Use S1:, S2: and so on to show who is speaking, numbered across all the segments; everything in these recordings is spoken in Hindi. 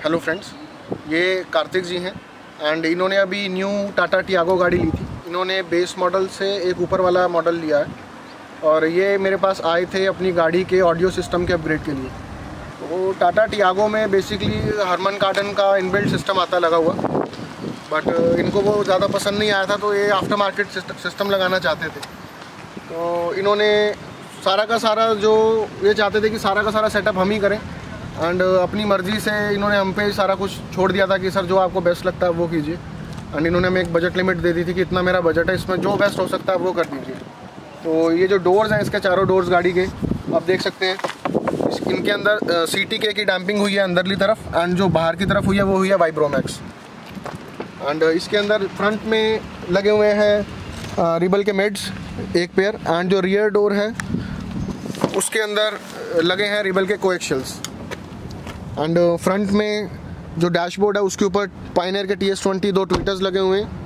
S1: हेलो फ्रेंड्स, ये कार्तिक जी हैं एंड इन्होंने अभी न्यू टाटा टियागो गाड़ी ली थी। इन्होंने बेस मॉडल से एक ऊपर वाला मॉडल लिया है और ये मेरे पास आए थे अपनी गाड़ी के ऑडियो सिस्टम के अपग्रेड के लिए। तो टाटा टियागो में बेसिकली हरमन कार्डन का इनबिल्ट सिस्टम आता लगा हुआ, बट इनको वो ज़्यादा पसंद नहीं आया था, तो ये आफ्टर मार्केट सिस्टम लगाना चाहते थे। तो इन्होंने सारा का सारा जो ये चाहते थे कि सारा का सारा सेटअप हम ही करें एंड अपनी मर्ज़ी से इन्होंने हम पे सारा कुछ छोड़ दिया था कि सर जो आपको बेस्ट लगता है वो कीजिए। एंड इन्होंने हमें एक बजट लिमिट दे दी थी कि इतना मेरा बजट है, इसमें जो बेस्ट हो सकता है वो कर दीजिए। तो ये जो डोर्स हैं, इसके चारों डोर्स गाड़ी के आप देख सकते हैं, इनके अंदर CTK की डैम्पिंग हुई है अंदरली तरफ एंड जो बाहर की तरफ हुई है वो हुई है वाइब्रोमैक्स। एंड इसके अंदर फ्रंट में लगे हुए हैं रिबल के मेड्स एक पेयर एंड जो रियर डोर है उसके अंदर लगे हैं रिबल के कोएक्शियल्स। एंड फ्रंट में जो डैशबोर्ड है उसके ऊपर पायनियर के TS20 दो ट्विटर्स लगे हुए हैं।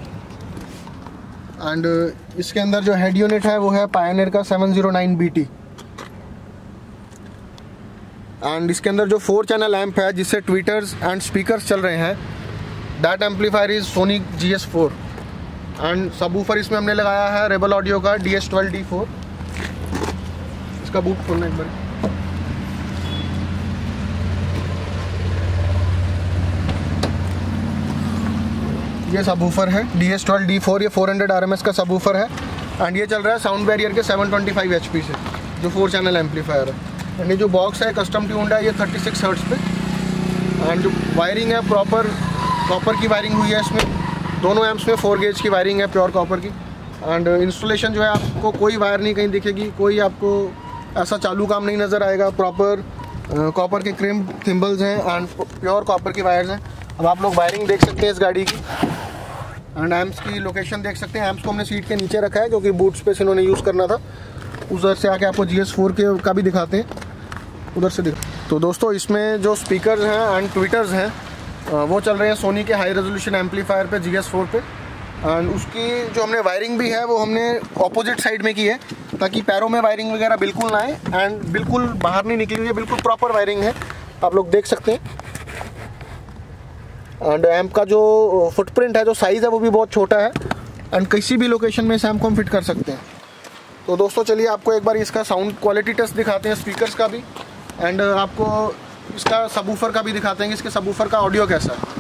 S1: एंड इसके अंदर जो हेड यूनिट है वो है पायनियर का 709BT। एंड इसके अंदर जो 4 चैनल एम्प है जिससे ट्विटर्स एंड स्पीकर्स चल रहे हैं, that amplifier is Sony GS4। And subwoofer इसमें हमने लगाया है रेबल ऑडियो का DS12D4। इसका बूट खोलना एक बार। ये सबवूफर है DS12D4, ये 400 RMS का सबवूफर है एंड ये चल रहा है साउंड बैरियर के 725 HP से, जो 4 चैनल एम्पलीफायर है। एंड ये जो बॉक्स है कस्टम ट्यून्ड है, ये 36 हर्ट्ज पे। एंड जो वायरिंग है कॉपर की वायरिंग हुई है इसमें, दोनों एम्प्स में 4 गेज की वायरिंग है प्योर कॉपर की। एंड इंस्टॉलेशन जो है आपको कोई वायर नहीं कहीं दिखेगी, कोई आपको ऐसा चालू काम नहीं नज़र आएगा। प्रॉपर कॉपर के क्रिम्प थिम्बल्स हैं एंड प्योर कॉपर की वायर्स हैं। अब आप लोग वायरिंग देख सकते हैं इस गाड़ी की एंड एम्प्स की लोकेशन देख सकते हैं। एम्प्स को हमने सीट के नीचे रखा है क्योंकि बूट स्पेस इन्होंने यूज़ करना था। उधर से आके आपको GS4 के का भी दिखाते हैं, उधर से तो दोस्तों इसमें जो स्पीकर्स हैं एंड ट्विटर्स हैं वो चल रहे हैं सोनी के हाई रेजोल्यूशन एम्पलीफायर पे GS4 पे। एंड उसकी जो हमने वायरिंग भी है वो हमने ऑपोजिट साइड में की है ताकि पैरों में वायरिंग वगैरह बिल्कुल ना आए एंड बिल्कुल बाहर नहीं निकली हुई है, बिल्कुल प्रॉपर वायरिंग है, आप लोग देख सकते हैं। एंड एम्प का जो फुटप्रिंट है, जो साइज़ है वो भी बहुत छोटा है एंड किसी भी लोकेशन में इस एम्प को हम फिट कर सकते हैं। तो दोस्तों चलिए आपको एक बार इसका साउंड क्वालिटी टेस्ट दिखाते हैं, स्पीकर्स का भी एंड आपको इसका सबवूफर का भी दिखाते हैं कि इसके सबवूफर का ऑडियो कैसा है।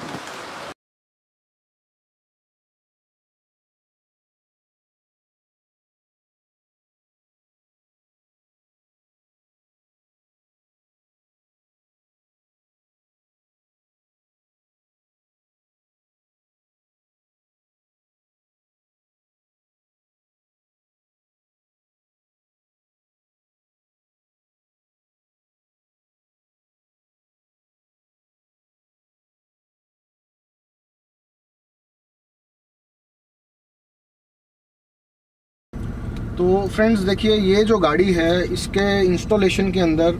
S1: तो फ्रेंड्स देखिए, ये जो गाड़ी है इसके इंस्टॉलेशन के अंदर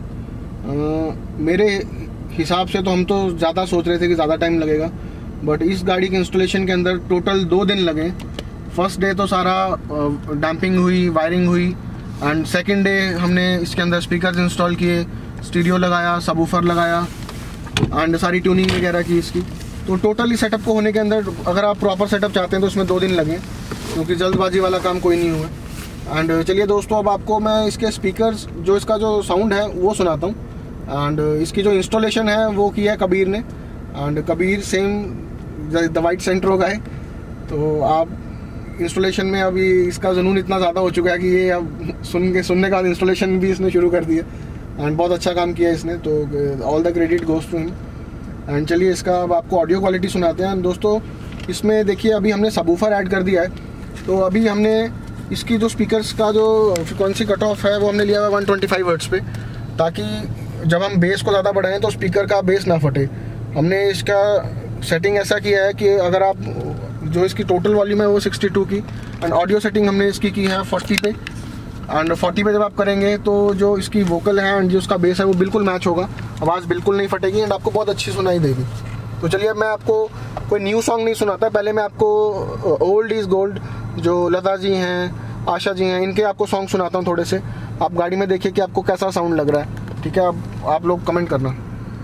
S1: मेरे हिसाब से तो हम तो ज़्यादा सोच रहे थे कि ज़्यादा टाइम लगेगा, बट इस गाड़ी के इंस्टॉलेशन के अंदर टोटल 2 दिन लगे। फर्स्ट डे तो सारा डैम्पिंग हुई, वायरिंग हुई एंड सेकंड डे हमने इसके अंदर स्पीकर्स इंस्टॉल किए, स्टीरियो लगाया, सबवूफर लगाया एंड सारी ट्यूनिंग वगैरह की इसकी। तो टोटली सेटअप को होने के अंदर अगर आप प्रॉपर सेटअप चाहते हैं तो उसमें 2 दिन लगे, क्योंकि जल्दबाजी वाला काम कोई नहीं हुआ। एंड चलिए दोस्तों, अब आपको मैं इसके स्पीकर्स जो इसका जो साउंड है वो सुनाता हूँ। एंड इसकी जो इंस्टॉलेशन है वो की है कबीर ने, and Kabir same the white centre का है। तो आप इंस्टॉलेशन में अभी इसका जुनून इतना ज़्यादा हो चुका है कि ये अब सुनने का इंस्टॉलेशन भी इसने शुरू कर दिया एंड बहुत अच्छा काम किया इसने, तो all the credit goes to him. And चलिए इसका अब आपको ऑडियो क्वालिटी सुनाते हैं। दोस्तों इसमें देखिए अभी हमने सबवूफर ऐड कर दिया है, तो अभी हमने इसकी जो स्पीकर्स का जो फ्रिक्वेंसी कट ऑफ है वो हमने लिया हुआ 125 हर्ट्ज पे, ताकि जब हम बेस को ज़्यादा बढ़ाएं तो स्पीकर का बेस ना फटे। हमने इसका सेटिंग ऐसा किया है कि अगर आप जो इसकी टोटल वॉल्यूम है वो 62 की एंड ऑडियो सेटिंग हमने इसकी की है 40 पे। एंड 40 पे जब आप करेंगे तो जो इसकी वोकल है एंड जो उसका बेस है वो बिल्कुल मैच होगा, आवाज़ बिल्कुल नहीं फटेगी एंड आपको बहुत अच्छी सुनाई देगी। तो चलिए अब मैं आपको कोई न्यू सॉन्ग नहीं सुनाता, पहले मैं आपको ओल्ड इज़ गोल्ड जो लता जी हैं, आशा जी हैं, इनके आपको सॉन्ग सुनाता हूँ थोड़े से। आप गाड़ी में देखिए कि आपको कैसा साउंड लग रहा है, ठीक है? अब आप लोग कमेंट करना।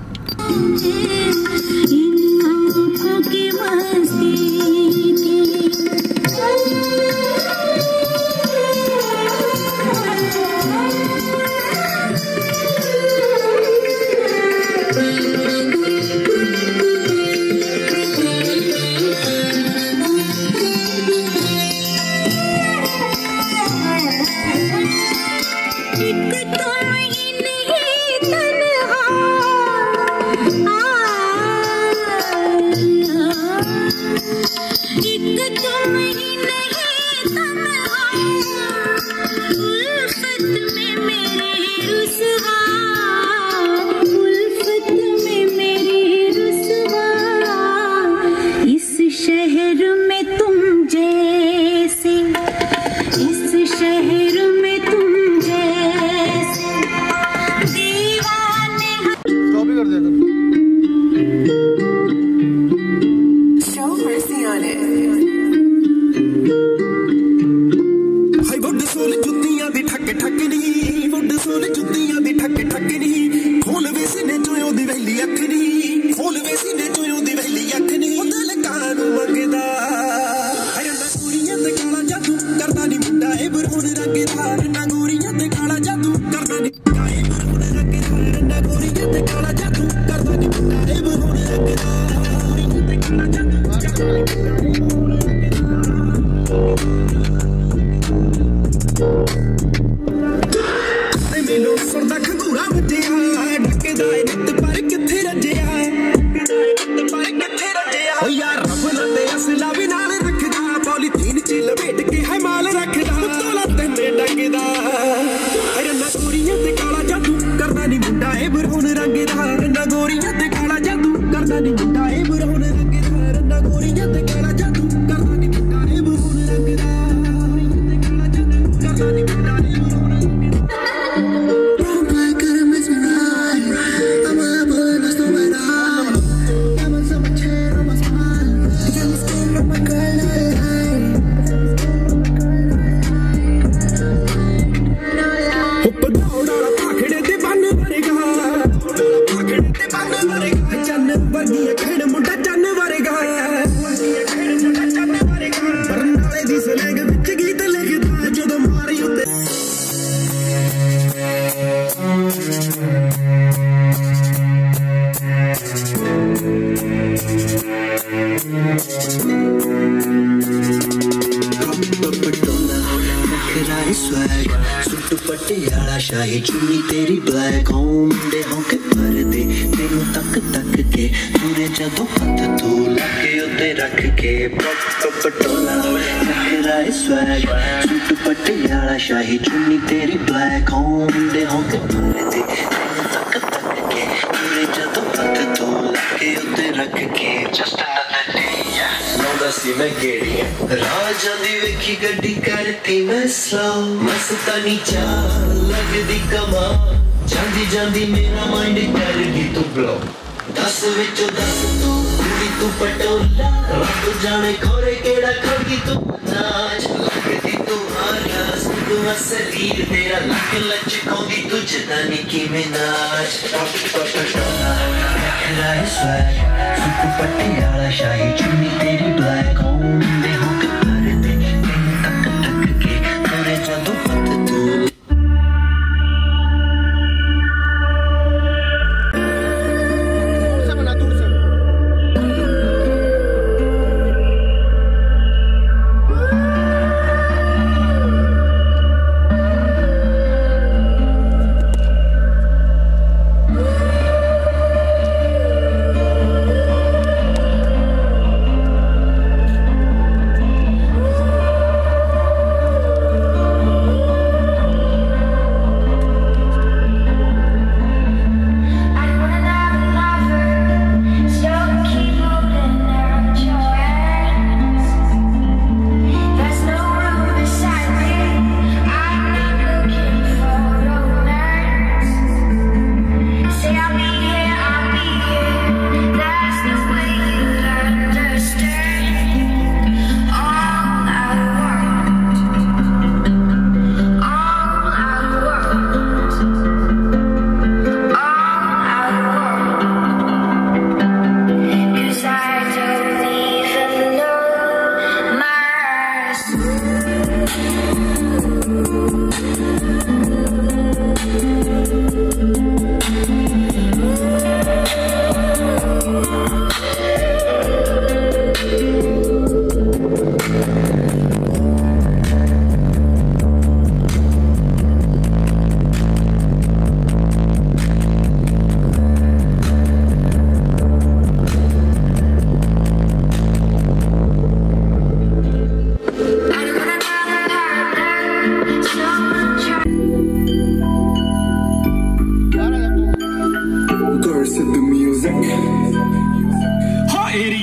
S2: पटियाला शाही चुन्नी तेरी ब्लैक होंडे होके भर दे तेनू तक तक के तूने जदों हथ तू लगे उत्ते रख के पटोला नखरा स्वैग सूट पटियाला शाही चुन्नी तेरी ब्लैक होंडे होके भर दे तेनू तक तक के तूने जदों हथ तू लगे उत्ते रख के जस्ट अनदर डे सी मैं गेड़ी राजा दी वेखी गड्डी करती मैं स्लो मस्तानी चाल लगदी कमा जांदी जांदी मेरा माइंड कर दी तू ब्लो 10 विचों 10 तू कुड़ी तू पटोला रब जाने खोरे केड़ा खड़गी तू नाच लगदी तू आरास तू शरीर तेरा लक लचकाउंदी तू जदानी की में नाच पटोला नखरा स्वैग सूट पटियाला शाही चुन्नी तेरी ब्लैक होंडे होके भर दे तेनू तक तक के तूने जदों हथ तू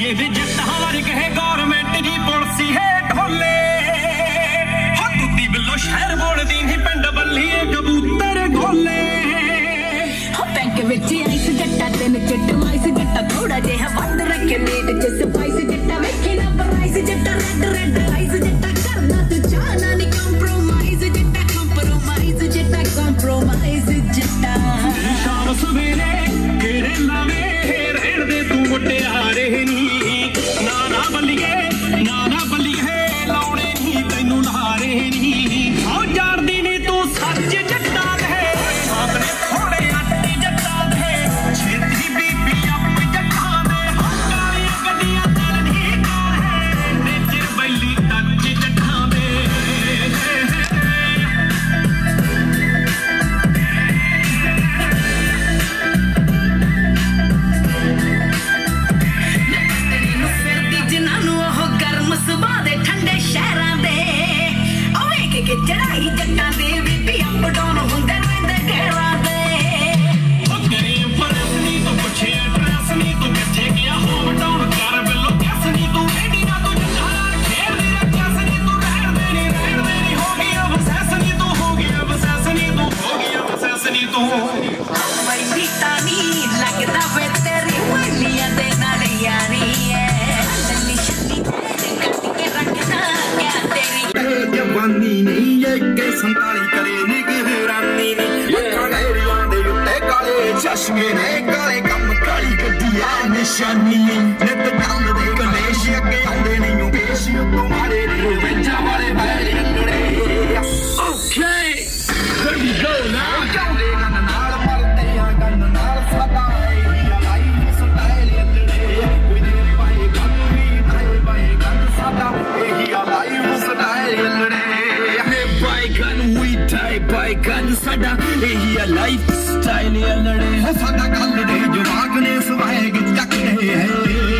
S3: वे जट्टां वर्ग है गौरमेंट दी पॉलिसी है ढोले हो तुदी बिल्लो शहर बोलदी नहीं पिंड बल्ली कबूतर गोले
S4: हो बैंक विच आइस जट्टा तेन चिट वाइस जट्टा थोड़ा जिहा वध रखे मीट च स्पाइस जट्टा वेखी ना प्राइस जट्टा रेड रेड आइस जट्टा करना तू जाना नहीं कंप्रोमाइज जट्टा कंप्रोमाइज जट्टा कंप्रोमाइज जट्टा
S3: शाम सवेरे तेरे लावे रहण दे तू मुटियारे नी ना बल्लीए लाउणे नी तैनू लारे नी ओ जारदी नी तू सच जट्टा दे अपने थोड़े अट्टी जट्टा दे छेती बीबी अप जट्टा दे कालियां गड्डियां चलनी काहे नेचर बैली टच जट्टा दे
S4: चढ़ाई जट्टा दे भी अप डाउन हुंदे रहंदे घेरा दे
S3: ओ गरीब परसनी तो पुछे एड्रेस नी तू किथे गया होम टाउन कर बिल्लो कैसनी तू एडी ना तू जट्टा खेल दे कैसनी तू रहन दे नी हो गई अब सैसनी तू हो गई अब सैसनी तू हो गई अब सैसनी तू
S4: भाई बीता नी लगदा वे तेरी वालियां दे नाल यारी है लल्ली शल्ली कट के रखना क्या तेरी
S3: जवानी नहीं ये के 47 करे निगरानी नहीं कालेरियां दे उत्ते काले चश्मे ने काले कम काली गड्डियां निशानी नित डाल दे कलेश अगे आंदे नहीं ओ पेश तो मारे रे वेंजा वाले बैल अंगड़े okay here we go now जाऊंगे गन नाल मरते आ गन नाल सदा ये लाइफ स्टाइल अंगड़े कोई दे पाए गन भी नाए पाए गन सदा ये लाइफ स्टाइल अंगड़े गन साडा यही लाइफ स्टाइल लड़े साडा गल दे जवाक ने सवाएग चकदे है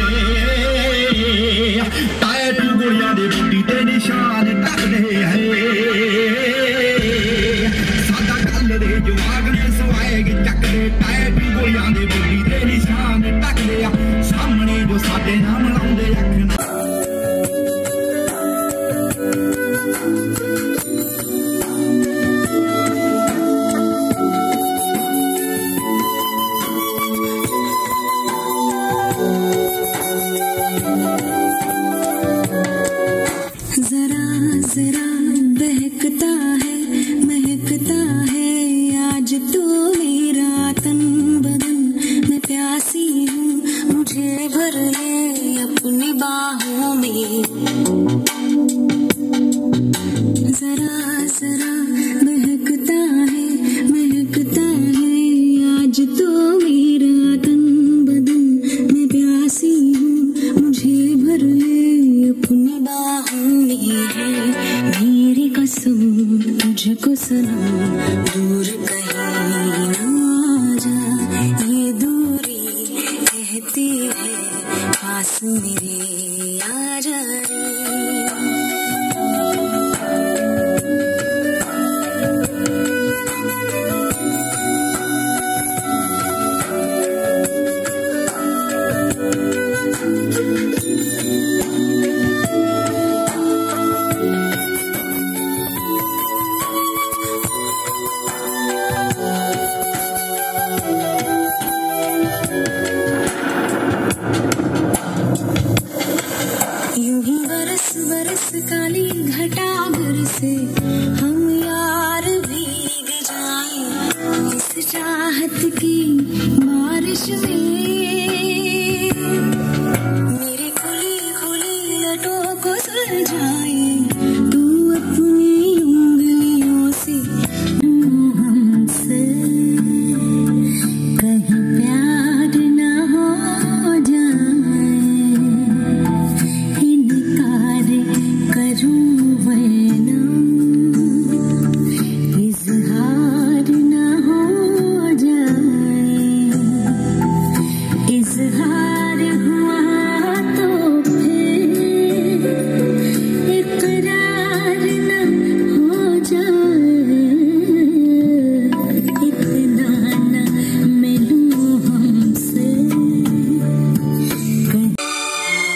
S3: टायर गोलियां दे बूटी ते निशान टकदे है साडा गल दे जवाक ने सवाएग चकदे टायर गोलियां दे बूटी ते निशान टकदे सामने जो साडे नाम लाउंदे अख
S4: जरा बहकता है महकता है आज तो मेरा तन बदन मैं प्यासी हूँ मुझे भर ले अपनी बाहों में जरा जरा बहकता है महकता है आज तो मेरा तन बदन मैं प्यासी हूँ मुझे भर ले अपनी बाहों में है मेरी कसम तुझको सनम दूर कहीं ना जा ये दूरी कहती है पास मेरे आ जा काली घटा बरसे हम यार भीग जाएं इस चाहत की बारिश में मेरी खुली खुली लटों को सुलझाए तू अपनी उंगलियों से हमसे कहीं प्यार न हो जाए इनकार करूं वरना इजहार न हो जाए इजहार हुआ तो फिर इकरार न हो जाए इतना न मिलूं हमसे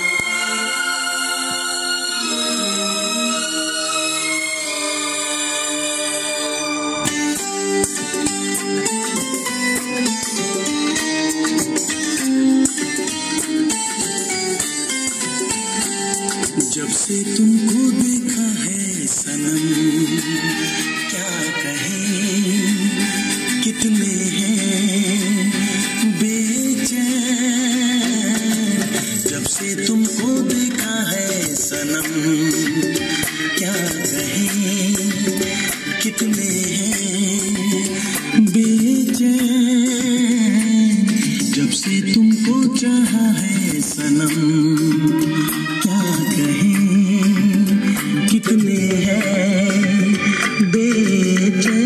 S2: से तुमको देखा है सनम, क्या कहें कितने हैं बेचैन। जब से तुमको देखा है सनम, क्या कहें कितने हैं बेचैन। जब से तुमको चाहा है सनम, क्या कहें कितने हैं बेचैन।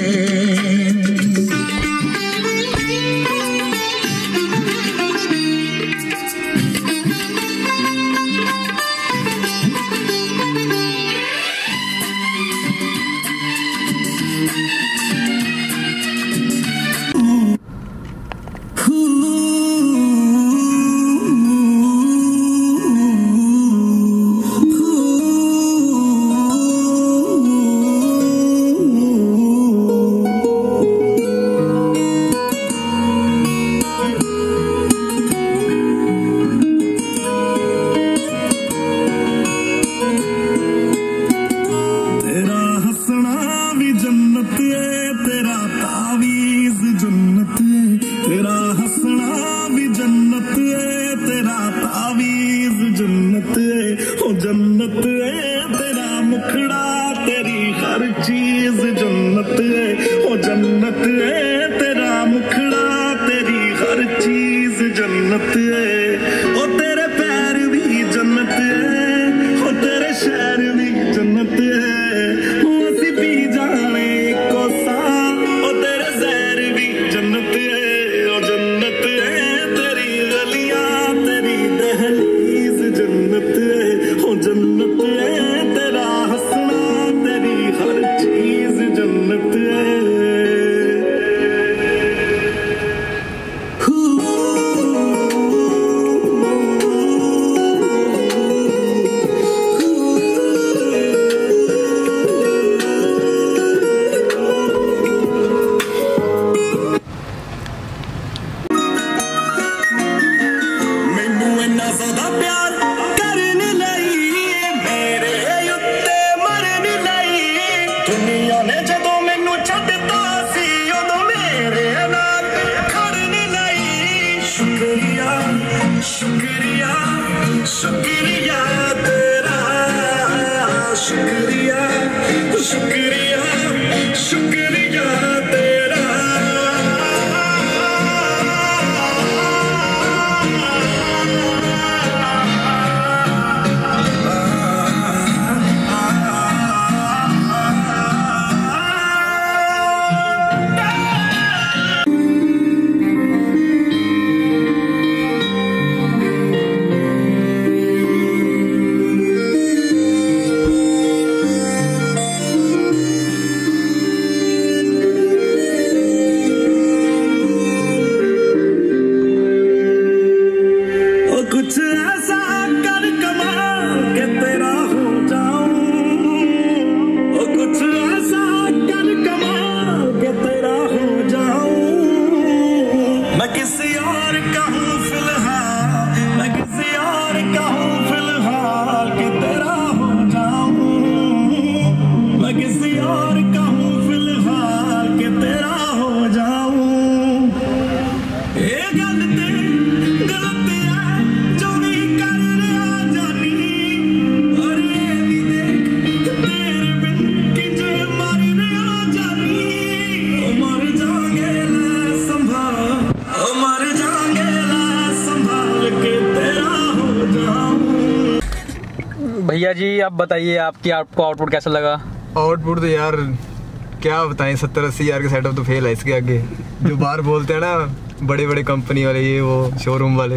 S5: भैया जी आप बताइए आपको आउटपुट कैसा लगा?
S6: आउटपुट तो यार क्या बताएं, 70-80 हज़ार के सेटअप तो फेल है इसके आगे। जो बाहर बोलते हैं ना बड़े बड़े कंपनी वाले, ये वो शोरूम वाले,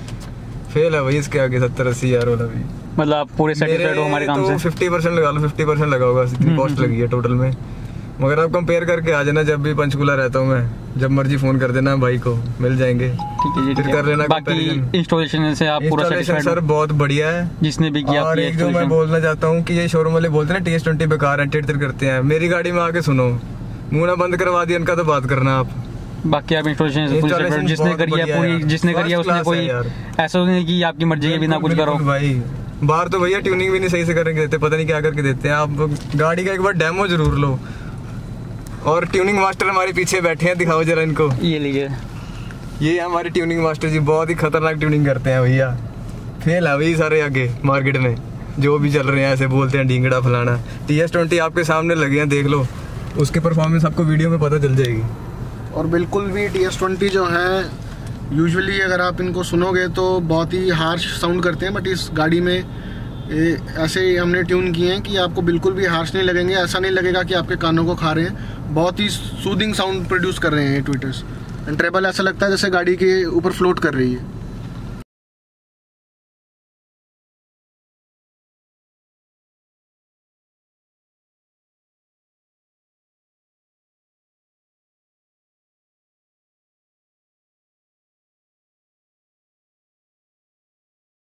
S6: फेल है भाई इसके आगे 70-80 हज़ार वाला भी।
S5: मतलब आप पूरे सेटिस्फाइड हो हमारे काम से?
S6: 50% लगा लो, 50% लगा होगा, इतनी कॉस्ट लगी है टोटल में। मगर आप कंपेयर करके आ जाना, जब भी पंचकूला रहता हूँ मैं, जब मर्जी फोन कर देना भाई को, मिल जाएंगे।
S5: ठीक है जी,
S6: फिर कर लेना।
S5: बाकी इंस्टॉलेशन से आप पूरा सेटिस्फाइड?
S6: सर बहुत बढ़िया है
S5: जिसने भी किया।
S6: और एक जो मैं बोलना चाहता हूँ कि ये शोरूम वाले बोलते हैं ना TS20 बेकार है, टेढ़ करते हैं, मेरी गाड़ी में आके सुनो, मुंह ना बंद करवा दिया इनका तो बात करना आप।
S5: बाकी आप इंस्टॉलेशन जिसने करी है पूरी, जिसने करी है उसने कोई ऐसा नहीं कि आपकी मर्जी के बिना कुछ करो
S6: भाई। बाहर तो भैया ट्यूनिंग भी नहीं सही से करके देते, पता नहीं क्या करके देते हैं। आप गाड़ी का एक बार डेमो जरूर लो। और ट्यूनिंग मास्टर हमारे पीछे बैठे हैं, दिखाओ जरा इनको।
S5: ये लीजिए,
S6: ये हमारे ट्यूनिंग मास्टर जी, बहुत ही खतरनाक ट्यूनिंग करते हैं भैया। फेल है वही सारे आगे मार्केट में जो भी चल रहे हैं, ऐसे बोलते हैं ढींगड़ा फलाना। TS20 आपके सामने लगे हैं, देख लो, उसके परफॉर्मेंस आपको वीडियो में पता चल जाएगी।
S1: और बिल्कुल भी TS20 जो है यूजुअली अगर आप इनको सुनोगे तो बहुत ही हार्श साउंड करते हैं, बट इस गाड़ी में ऐसे हमने ट्यून किए हैं कि आपको बिल्कुल भी हार्श नहीं लगेंगे। ऐसा नहीं लगेगा कि आपके कानों को खा रहे हैं, बहुत ही सूदिंग साउंड प्रोड्यूस कर रहे हैं ये ट्विटर्स। एंड ट्रेबल ऐसा लगता है जैसे गाड़ी के ऊपर फ्लोट कर रही है।